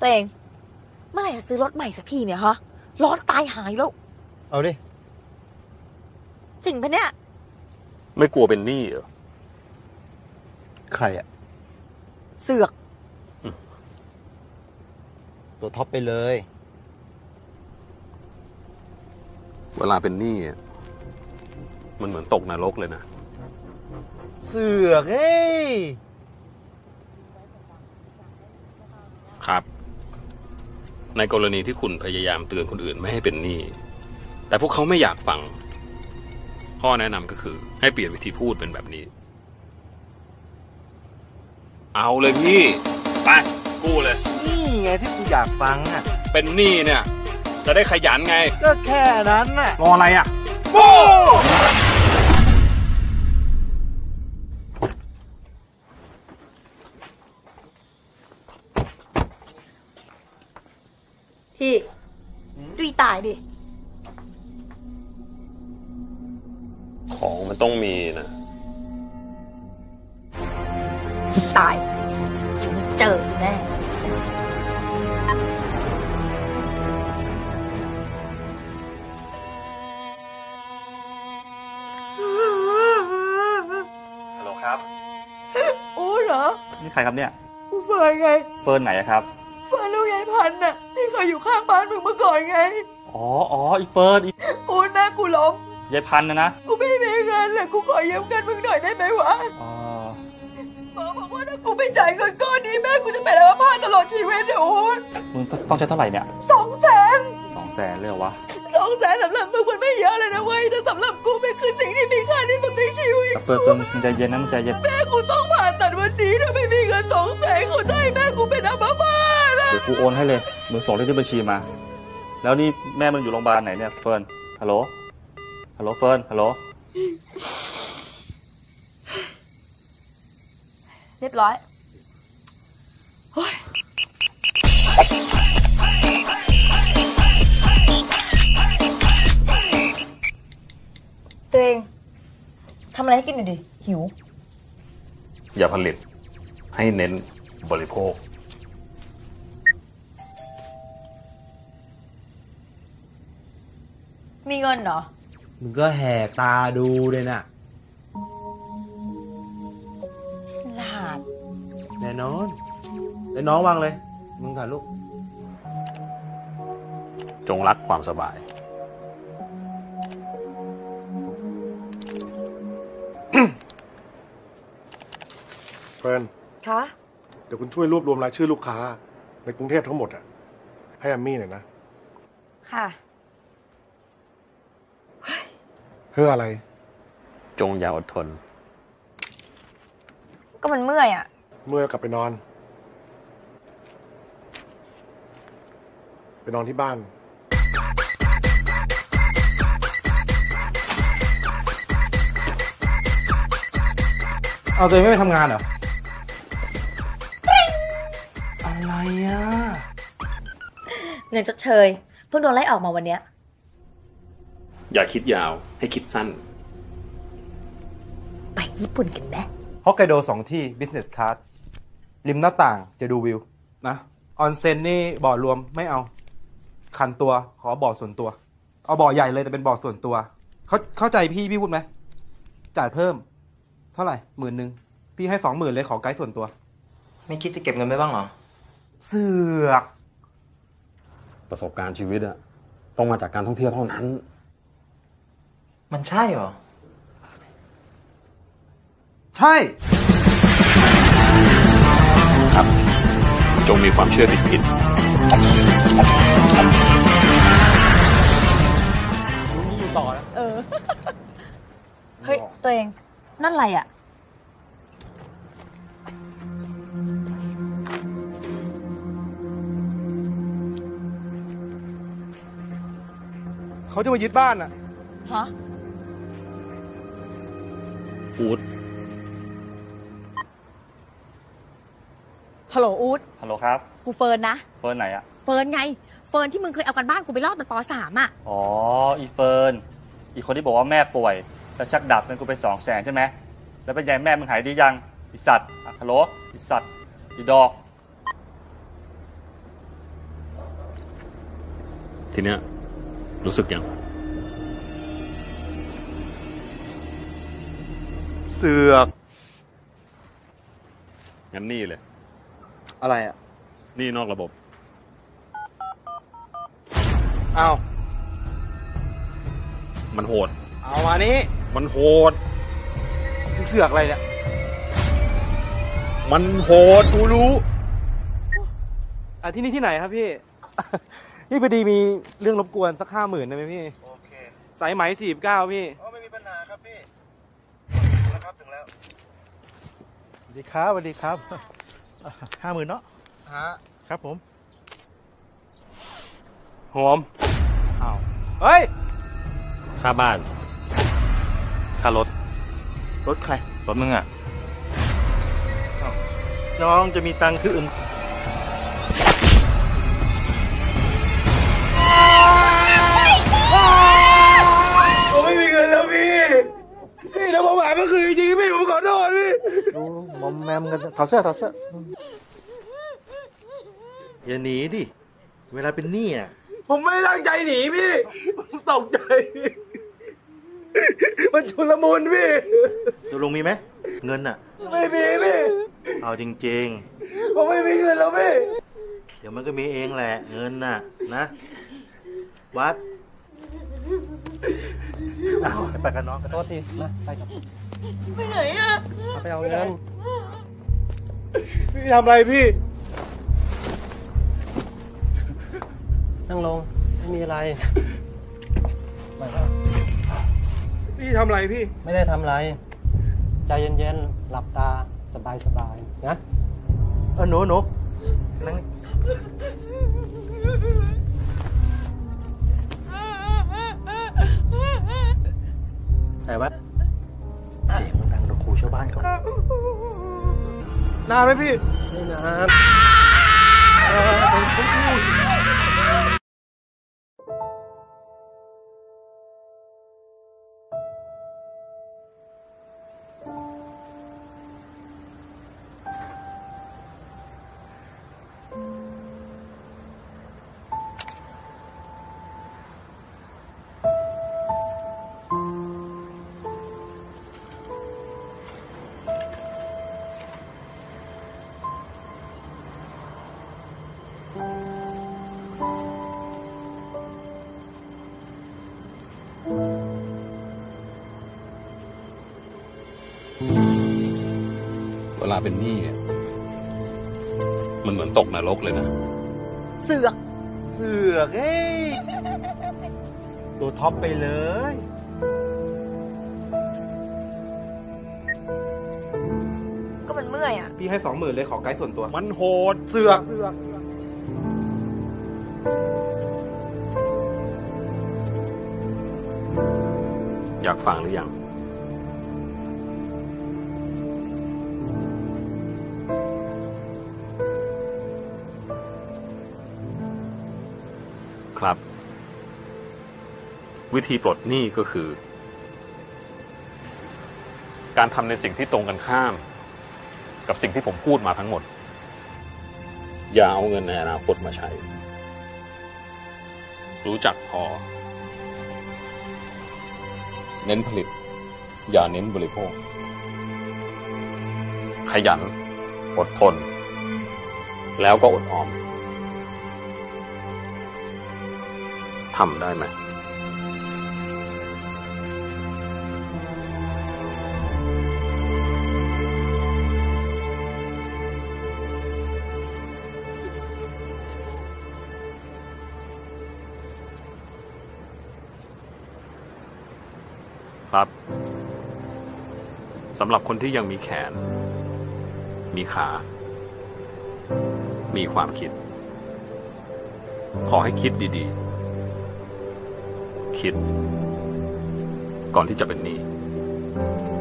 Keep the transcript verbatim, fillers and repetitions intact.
ตัวเองเมื่อไหร่จะซื้อรถใหม่สักทีเนี่ยฮะร้อนตายหายแล้วเอาดิจริงปะเนี่ยไม่กลัวเป็นหนี้เหรอใครอะเสือกตัวท็อปไปเลยเวลาเป็นหนี้มันเหมือนตกนรกเลยนะเสือกเฮ้ยครับในกรณีที่คุณพยายามเตือนคนอื่นไม่ให้เป็นหนี้แต่พวกเขาไม่อยากฟังข้อแนะนำก็คือให้เปลี่ยนวิธีพูดเป็นแบบนี้เอาเลยพี่ไปกู้เลยนี่ไงที่กูอยากฟังอ่ะเป็นหนี้เนี่ยจะได้ขยันไงก็แค่นั้นน่ะรออะไรอ่ะกู้พี่ดูตายดิของมันต้องมีนะตายเจอแน่ฮัลโหลครับอู้เหรอนี่ใครครับเนี่ยกูเฟิร์นไงเฟิร์นไหนครับเฟิร์นลูกยายพันธุ์น่ะที่เคยอยู่ข้างบ้านมึงเมื่อก่อนไงอ๋ออ๋ออีเฟิร์นอู้แม่กูล้มยายพันธุ์นะนะกูไม่มีเงินเลยกูขอยืมเงินมึงหน่อยได้ไหมวะอ๋อหมอบอกว่าถ้ากูไม่จ่ายเงินก้อนนี้แม่กูจะเป็นอัมพาตตลอดชีวิตเดี๋ยวอู้มึงต้องใช้เท่าไหร่เนี่ยสองแสนสองแสนเลยเหรอวะสองแสนสำหรับมึงมันไม่เยอะเลยนะเว้ยแต่สำหรับกูมันคือสิ่งที่มีค่าที่สุดในชีวิตเฟิร์นเฟิร์นมึงใจเย็นนะมึงใจเย็นแม่กูต้องผ่าตัดวันนี้ถ้าไม่มีเงินสองแสนกูจะให้แม่กูเป็นอัมพาตนะเดี๋ยวกูโอนให้เลยมึงส่งเลขที่บัญชีมาแล้วนี่แม่มึงอยู่โรงพยาบาลไหนเนี่ยเฟิร์นฮัลโหลฮัลโหลเฟิร์นฮัลโหลเรียบร้อยโอ้ยตัวเองทำอะไรให้กินหน่อยดิหิวอย่าผลิตให้เน้นบริโภคมีเงินเหรอมึงก็แหกตาดูเลยน่ะฉลาดแน่นอนไอ้น้องวางเลยมึงถ่ายลูกจงรักความสบายเฟิร์นคะเดี๋ยวคุณช่วยรวบรวมรายชื่อลูกค้าในกรุงเทพทั้งหมดอ่ะให้แอมมี่หน่อยนะค่ะเพื่ออะไรจงอย่าอดทนก็มันเมื่อยอ่ะเมื่อยกลับไปนอนไปนอนที่บ้านเอาตัวเองไม่ไปทำงานเหรออะไรอ่ะเงินชดเชยเพิ่งโดนไล่ออกมาวันเนี้ยอย่าคิดยาวให้คิดสั้นไปญี่ปุ่นกันไหมฮอกไกโดสองที่ business class ริมหน้าต่างจะดูวิวนะออนเซ็นนี่บ่อรวมไม่เอาคันตัวขอบ่อส่วนตัวเอาบ่อใหญ่เลยแต่เป็นบ่อส่วนตัวเขาเข้าใจพี่พี่พูดไหมจ่ายเพิ่มเท่าไหร่หมื่นหนึ่งพี่ให้สองหมื่นเลยขอไกด์ส่วนตัวไม่คิดจะเก็บเงินไว้บ้างเหรอเสือกประสบการณ์ชีวิตอะต้องมาจากการท่องเที่ยวเท่านั้นมันใช่เหรอใช่ครับจงมีความเชื่อผิดผิดนี่อยู่ต่อนะเออเฮ้ยตัวเองนั่นอะไรอ่ะเขาจะมายึดบ้านอ่ะฮะอูดฮัลโหลอูดฮัลโหลครับกูเฟิร์นนะเฟิร์นไหนอะเฟิร์นไงเฟิร์นที่มึงเคยเอากันบ้านกูไปลอกตอนป.สาม อ่ะอ๋ออีเฟิร์นอีคนที่บอกว่าแม่ป่วยแล้วชักดับเงินกูไปสองแสนใช่ไหมแล้วเป็นไงแม่มึงหายดียังอีสัตว์ฮัลโหลอีสัตว์อีดอกทีเนี้ยรู้สึกยังเสือกงั้นนี่เลยอะไรอ่ะนี่นอกระบบอ้าวมันโหดเอามานี้มันโหดมึงเสือกอะไรเนี่ยมันโหดกูรู้อ่ะที่นี่ที่ไหนครับพี่ นี่พอดีมีเรื่องรบกวนสักห้าหมื่นได้ไหมพี่โอเคสายไหมสี่สิบเก้าพี่อ๋อไม่มีปัญหาครับพี่แล้วครับถึงแล้วสวัสดีครับสวัสดีครับห้าหมื่นเนาะฮะครับผมหอมอ้าวเฮ้ยค่าบ้าน ค่ารถรถใครรถมึงอ่ะน้องจะมีตังค์คืนผมไม่มีเงินแล้วพี่ พี่ถ้าผมหาก็คือจริงๆพี่ผมขอโทษพี่ดูมอมแมมกันถอดเสื้อถอดเสื้ออย่าหนีดิ เวลาเป็นหนี้อ่ะผมไม่ได้ตั้งใจหนีพี่ ผมตกใจ มันชุลมุนพี่ตัวลุงมีไหม เงินอ่ะไม่มีพี่เอาจริงผมไม่มีเงินแล้วพี่ๆ เดี๋ยวมันก็มีเองแหละ เงินน่ะ นะ วัดอ้าวไปกันน้องขอโทษทีนะไปกับไปไหนอ่ะไปเอาเงินพี่ทำอะไรพี่นั่งลง ไม่มีอะไรไปพี่ทำอะไรพี่ไม่ได้ทำอะไร ใจเย็นๆ หลับตา สบายๆ นะ เออหนูหนูนั่งแต่ว่าเสียงมันดังเราขู่ชาวบ้านเขานานไหมพี่ไม่นานเออเป็นคนพูดเวลาเป็นหนี้อะมันเหมือนตกนรกเลยนะเสือกเสือกเฮ้ย ตัวท็อปไปเลยก็มันเมื่อยอ่ะพี่ให้สองหมื่นเลยขอไกด์ส่วนตัวมันโหดเสือกอยากฟังหรือยัง ครับ วิธีปลดหนี้ก็คือ การทำในสิ่งที่ตรงกันข้าม กับสิ่งที่ผมพูดมาทั้งหมด อย่าเอาเงินในอนาคตมาใช้ รู้จักพอ เน้นผลิต อย่าเน้นบริโภค ขยัน อดทน แล้วก็อดออม ทำได้ไหม ครับสำหรับคนที่ยังมีแขน มีขา มีความคิด ขอให้คิดดีๆ คิด ก่อนที่จะเป็นหนี้